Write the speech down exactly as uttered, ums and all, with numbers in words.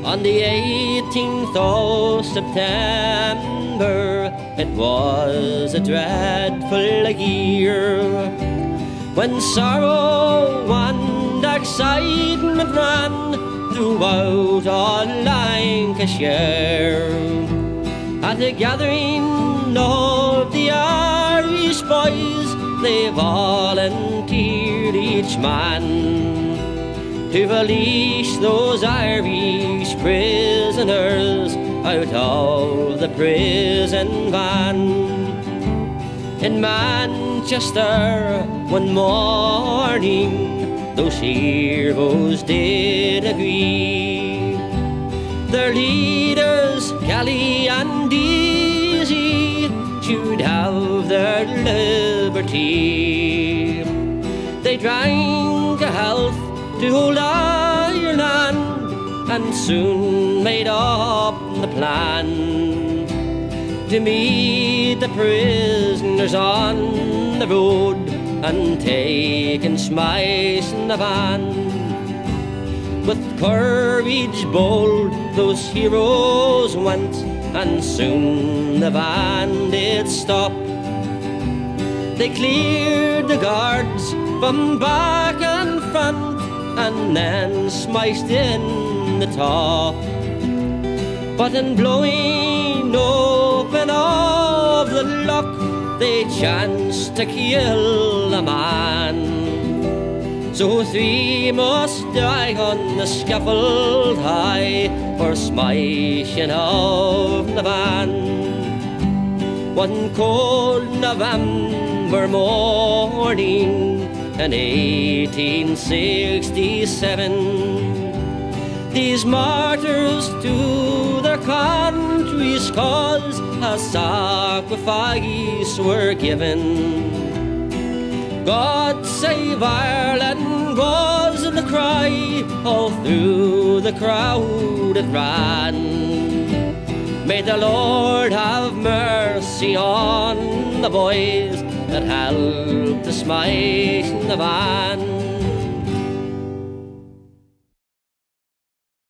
On the eighteenth of September, it was a dreadful year, when sorrow and excitement ran throughout all Lancashire. At the gathering of the Irish boys, they volunteered each man to release those Irish prisoners out of the prison van. In Manchester one morning, those heroes did agree. Their leaders, Kelly and Deasy, should have their liberty. They drank a health to old Ireland, and soon made up the plan to meet the prisoners on the road and take and smash the van. With courage bold those heroes went, and soon the van did stop. They cleared the guards from back and front, and then smashed in the top. But in blowing open of the lock, they chanced to kill a man. So three must die on the scaffold high for smashing of the van. One cold November morning in eighteen sixty-seven, these martyrs to their country's cause a sacrifice were given. God save Ireland was the cry, all through the crowd it ran. May the Lord have mercy on the boys that helped to smash the van.